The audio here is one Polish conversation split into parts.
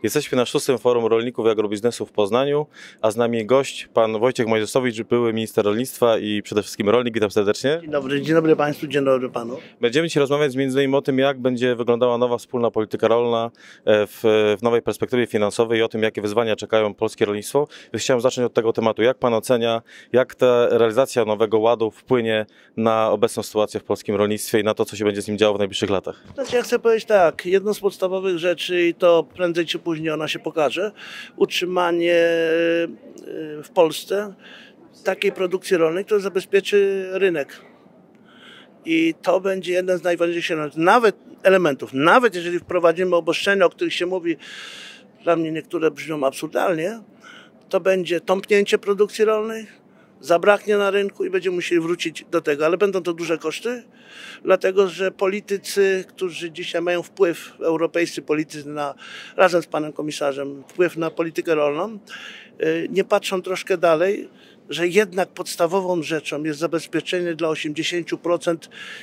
Jesteśmy na 6. Forum Rolników i Agrobiznesu w Poznaniu, a z nami gość, pan Wojciech Mojżeszowicz, były minister rolnictwa i przede wszystkim rolnik. Witam serdecznie. Dzień dobry Państwu, dzień dobry Panu. Będziemy dzisiaj rozmawiać między innymi o tym, jak będzie wyglądała nowa wspólna polityka rolna w nowej perspektywie finansowej i o tym, jakie wyzwania czekają polskie rolnictwo. Więc chciałem zacząć od tego tematu. Jak pan ocenia, jak ta realizacja Nowego Ładu wpłynie na obecną sytuację w polskim rolnictwie i na to, co się będzie z nim działo w najbliższych latach? Znaczy, ja chcę powiedzieć tak, jedną z podstawowych rzeczy, i to prędzej czy później ona się pokaże, utrzymanie w Polsce takiej produkcji rolnej, która zabezpieczy rynek. I to będzie jeden z najważniejszych elementów. Nawet jeżeli wprowadzimy obostrzenia, o których się mówi, dla mnie niektóre brzmią absurdalnie, to będzie tąpnięcie produkcji rolnej, zabraknie na rynku i będziemy musieli wrócić do tego. Ale będą to duże koszty, dlatego że politycy, którzy dzisiaj mają wpływ, europejscy politycy, razem z panem komisarzem, wpływ na politykę rolną, nie patrzą troszkę dalej, że jednak podstawową rzeczą jest zabezpieczenie dla 80%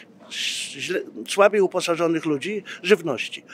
słabiej uposażonych ludzi żywności.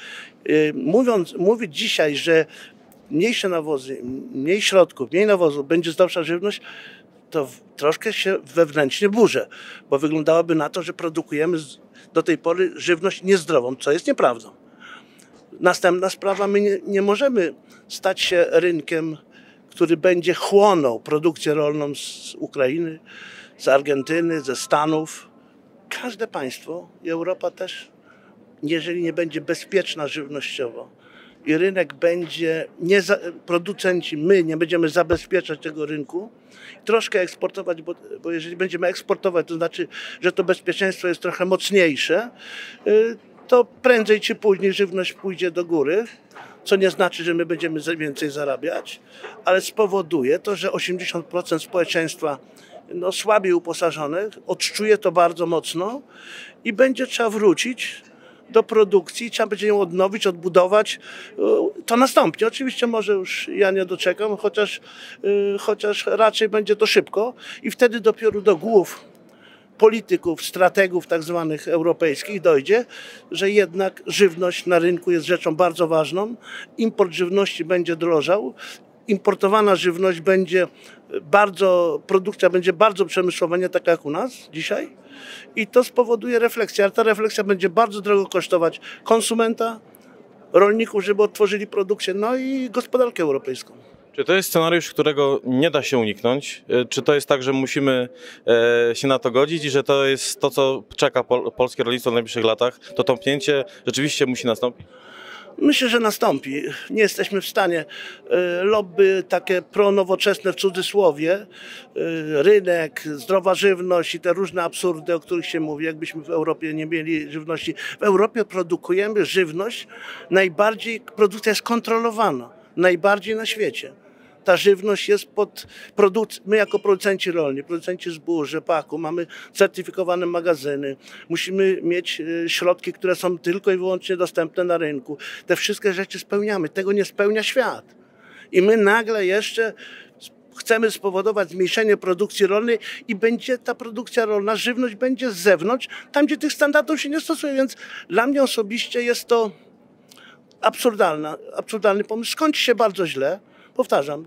Mówić dzisiaj, że mniejsze nawozy, mniej środków, mniej nawozów będzie zdrowsza żywność, to troszkę się wewnętrznie burzę, bo wyglądałoby na to, że produkujemy do tej pory żywność niezdrową, co jest nieprawdą. Następna sprawa, my nie możemy stać się rynkiem, który będzie chłonął produkcję rolną z Ukrainy, z Argentyny, ze Stanów. Każde państwo i Europa też, jeżeli nie będzie bezpieczna żywnościowo i rynek będzie, producenci, my nie będziemy zabezpieczać tego rynku, troszkę eksportować, bo jeżeli będziemy eksportować, to znaczy, że to bezpieczeństwo jest trochę mocniejsze, to prędzej czy później żywność pójdzie do góry, co nie znaczy, że my będziemy więcej zarabiać, ale spowoduje to, że 80% społeczeństwa słabiej uposażonych odczuje to bardzo mocno i będzie trzeba wrócić do produkcji, trzeba będzie ją odnowić, odbudować. To nastąpi. Oczywiście może już ja nie doczekam, chociaż raczej będzie to szybko i wtedy dopiero do głów polityków, strategów tak zwanych europejskich dojdzie, że jednak żywność na rynku jest rzeczą bardzo ważną. Import żywności będzie drożał. Importowana żywność produkcja będzie bardzo przemysłowa, nie taka jak u nas dzisiaj. I to spowoduje refleksję, ale ta refleksja będzie bardzo drogo kosztować konsumenta, rolników, żeby otworzyli produkcję, no i gospodarkę europejską. Czy to jest scenariusz, którego nie da się uniknąć? Czy to jest tak, że musimy się na to godzić i że to jest to, co czeka polskie rolnictwo w najbliższych latach? To tąpnięcie rzeczywiście musi nastąpić? Myślę, że nastąpi. Nie jesteśmy w stanie. Lobby takie pronowoczesne w cudzysłowie, rynek, zdrowa żywność i te różne absurdy, o których się mówi, jakbyśmy w Europie nie mieli żywności. W Europie produkujemy żywność, produkcja jest kontrolowana, najbardziej na świecie. Ta żywność jest my jako producenci rolni, producenci zbóż, rzepaku, mamy certyfikowane magazyny, musimy mieć środki, które są tylko i wyłącznie dostępne na rynku. Te wszystkie rzeczy spełniamy, tego nie spełnia świat. I my nagle jeszcze chcemy spowodować zmniejszenie produkcji rolnej i będzie ta produkcja rolna, żywność będzie z zewnątrz, tam gdzie tych standardów się nie stosuje, więc dla mnie osobiście jest to absurdalny pomysł. Skończy się bardzo źle. Powtarzam,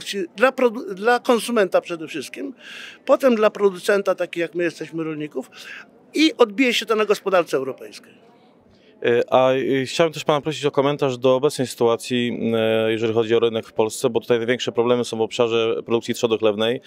dla konsumenta przede wszystkim, potem dla producenta, taki jak my jesteśmy rolników, i odbije się to na gospodarce europejskiej. A chciałem też pana prosić o komentarz do obecnej sytuacji, jeżeli chodzi o rynek w Polsce, bo tutaj największe problemy są w obszarze produkcji trzody chlewnej.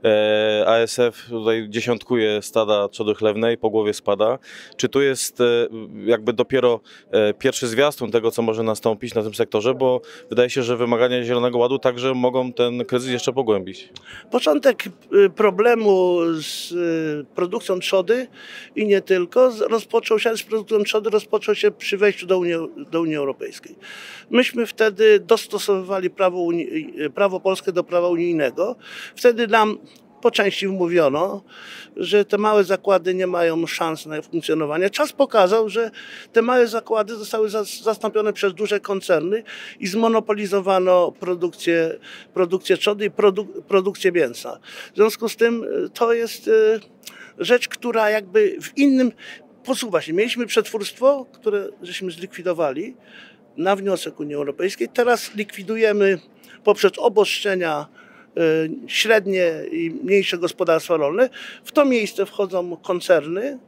ASF tutaj dziesiątkuje stada trzody chlewnej, po głowie spada. Czy tu jest jakby dopiero pierwszy zwiastun tego, co może nastąpić na tym sektorze, bo wydaje się, że wymagania Zielonego Ładu także mogą ten kryzys jeszcze pogłębić? Początek problemu z produkcją trzody i nie tylko rozpoczął się przy wejściu do Unii Europejskiej. Myśmy wtedy dostosowywali prawo polskie do prawa unijnego. Wtedy nam po części wmówiono, że te małe zakłady nie mają szans na funkcjonowanie. Czas pokazał, że te małe zakłady zostały zastąpione przez duże koncerny i zmonopolizowano produkcję trzody i produkcję mięsa. W związku z tym to jest rzecz, która jakby w innym posuwa się. Mieliśmy przetwórstwo, które żeśmy zlikwidowali, na wniosek Unii Europejskiej. Teraz likwidujemy poprzez obostrzenia średnie i mniejsze gospodarstwa rolne. W to miejsce wchodzą koncerny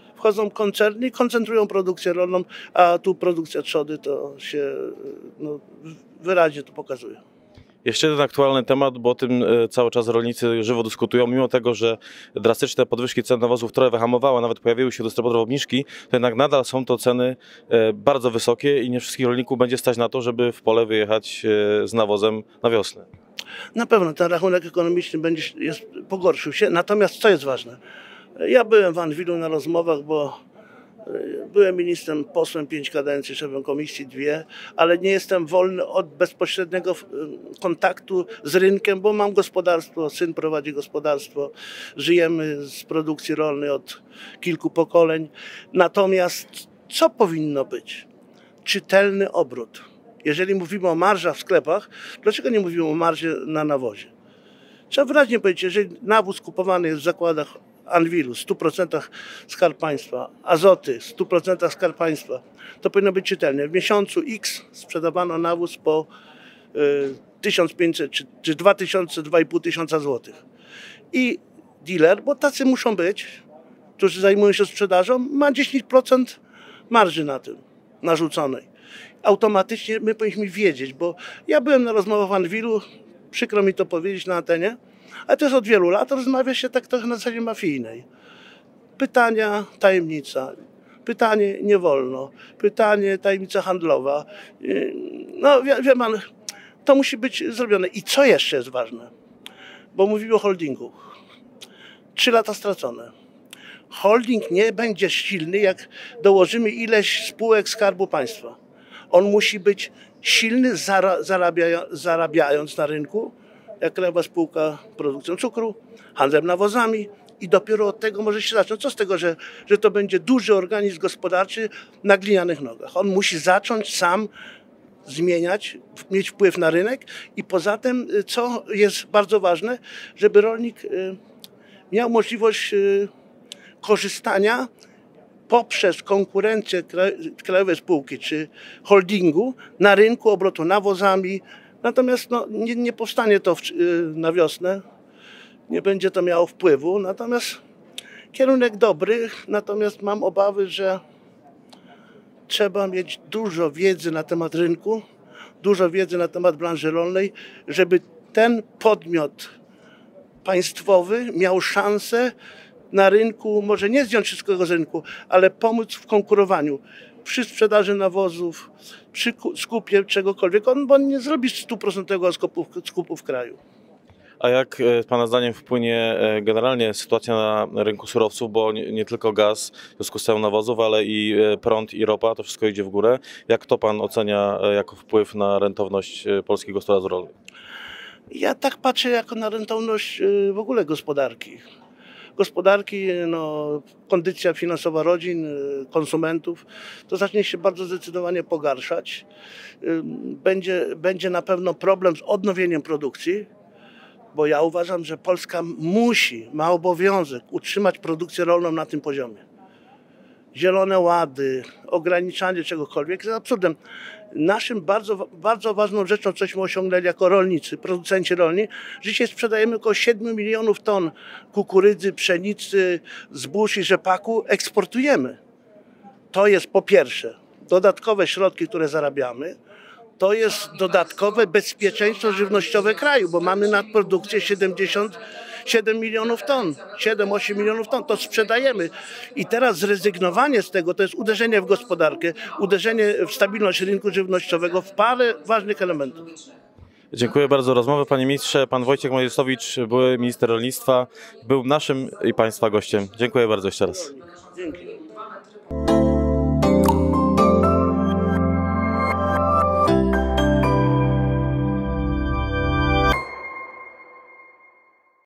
i koncentrują produkcję rolną, a tu produkcja trzody to się wyraźnie to pokazuje. Jeszcze jeden aktualny temat, bo o tym cały czas rolnicy żywo dyskutują. Mimo tego, że drastyczne podwyżki cen nawozów trochę wyhamowały, a nawet pojawiły się dystrybutorów obniżki, to jednak nadal są to ceny bardzo wysokie i nie wszystkich rolników będzie stać na to, żeby w pole wyjechać z nawozem na wiosnę. Na pewno ten rachunek ekonomiczny pogorszył się, natomiast co jest ważne? Ja byłem w Anwilu na rozmowach, bo byłem ministrem, posłem 5 kadencji, szefem komisji 2, ale nie jestem wolny od bezpośredniego kontaktu z rynkiem, bo mam gospodarstwo, syn prowadzi gospodarstwo, żyjemy z produkcji rolnej od kilku pokoleń. Natomiast co powinno być? Czytelny obrót. Jeżeli mówimy o marżach w sklepach, dlaczego nie mówimy o marży na nawozie? Trzeba wyraźnie powiedzieć, jeżeli nawóz kupowany jest w zakładach Anwilu, 100% Skarb Państwa, Azoty, 100% Skarb Państwa, to powinno być czytelne. W miesiącu X sprzedawano nawóz po 1500 czy 2000, 2500 zł. I dealer, bo tacy muszą być, którzy zajmują się sprzedażą, ma 10% marży na tym narzuconej. Automatycznie my powinniśmy wiedzieć, bo ja byłem na rozmowach w Anwilu, przykro mi to powiedzieć na antenie, ale to jest od wielu lat, rozmawia się tak trochę na zasadzie mafijnej. Pytania, tajemnica. Pytanie, nie wolno. Pytanie, tajemnica handlowa. No, wie pan, to musi być zrobione. I co jeszcze jest ważne? Bo mówimy o holdingu. 3 lata stracone. Holding nie będzie silny, jak dołożymy ileś spółek Skarbu Państwa. On musi być silny, zarabiając na rynku, jak Krajowa Spółka Produkcją Cukru, handlem nawozami i dopiero od tego może się zacząć. Co z tego, że to będzie duży organizm gospodarczy na glinianych nogach. On musi zacząć sam zmieniać, mieć wpływ na rynek i poza tym, co jest bardzo ważne, żeby rolnik miał możliwość korzystania poprzez konkurencję krajowej spółki czy holdingu na rynku obrotu nawozami. Natomiast nie powstanie to na wiosnę, nie będzie to miało wpływu. Natomiast kierunek dobry, natomiast mam obawy, że trzeba mieć dużo wiedzy na temat rynku, dużo wiedzy na temat branży rolnej, żeby ten podmiot państwowy miał szansę na rynku, może nie zdjąć wszystkiego z rynku, ale pomóc w konkurowaniu. Przy sprzedaży nawozów, przy skupie czegokolwiek, bo on nie zrobi 100% skupu w kraju. A jak Pana zdaniem wpłynie generalnie sytuacja na rynku surowców, bo nie tylko gaz w związku z ceną nawozów, ale i prąd i ropa, to wszystko idzie w górę. Jak to Pan ocenia jako wpływ na rentowność polskich gospodarstw rolnych? Ja tak patrzę jako na rentowność w ogóle gospodarki. Kondycja finansowa rodzin, konsumentów, to zacznie się bardzo zdecydowanie pogarszać. Będzie na pewno problem z odnowieniem produkcji, bo ja uważam, że Polska ma obowiązek utrzymać produkcję rolną na tym poziomie. Zielone łady, ograniczanie czegokolwiek jest absurdem. Naszym bardzo ważną rzeczą, cośmy osiągnęli jako rolnicy, producenci rolni, że dzisiaj sprzedajemy około 7 milionów ton kukurydzy, pszenicy, zbóż i rzepaku, eksportujemy. To jest po pierwsze dodatkowe środki, które zarabiamy, to jest dodatkowe bezpieczeństwo żywnościowe kraju, bo mamy nadprodukcję 7 milionów ton, 7-8 milionów ton, to sprzedajemy. I teraz zrezygnowanie z tego to jest uderzenie w gospodarkę, uderzenie w stabilność rynku żywnościowego w parę ważnych elementów. Dziękuję bardzo za rozmowę, panie ministrze. Pan Wojciech Majestowicz, były minister rolnictwa, był naszym i państwa gościem. Dziękuję bardzo jeszcze raz. Dzięki.